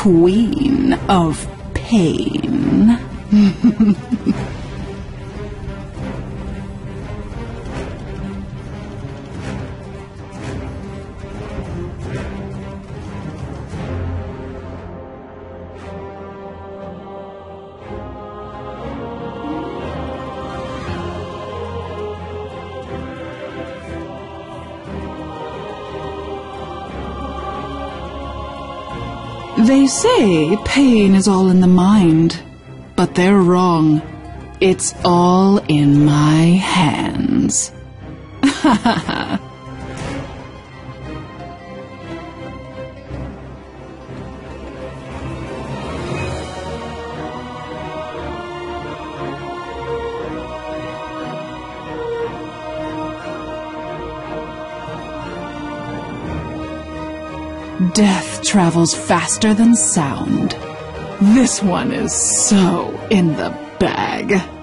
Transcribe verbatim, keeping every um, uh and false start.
queen of pain. They say pain is all in the mind, but they're wrong. It's all in my hands. Ha ha ha. Death travels faster than sound. This one is so in the bag.